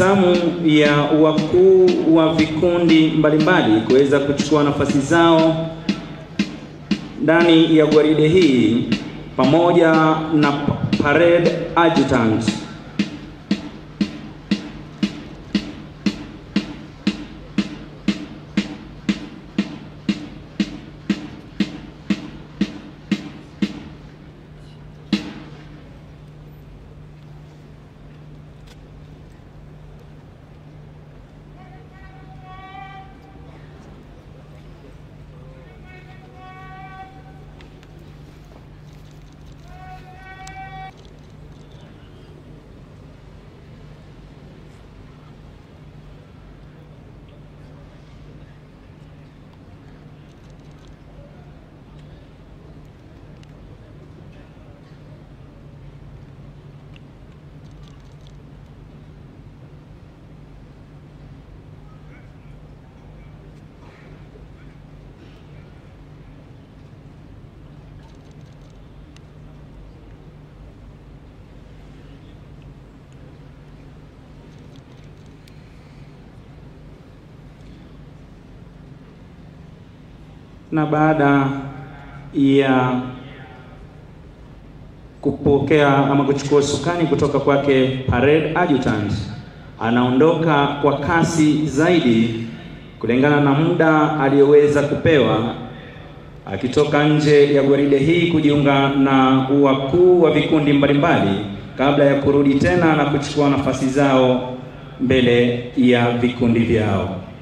zamu ya wakuu wa vikundi mbalimbali kuweza kuchukua nafasi zao ndani ya gwaride hii pamoja na parade adjutant. Na baada ya kupokea ama kuchukua usukani kutoka kwake parade adjutant, anaondoka kwa kasi zaidi kulingana na muda aliyoweza kupewa, akitoka nje ya gwaride hii kujiunga na wakuu wa vikundi mbalimbali kabla ya kurudi tena na kuchukua nafasi zao mbele ya vikundi vyao.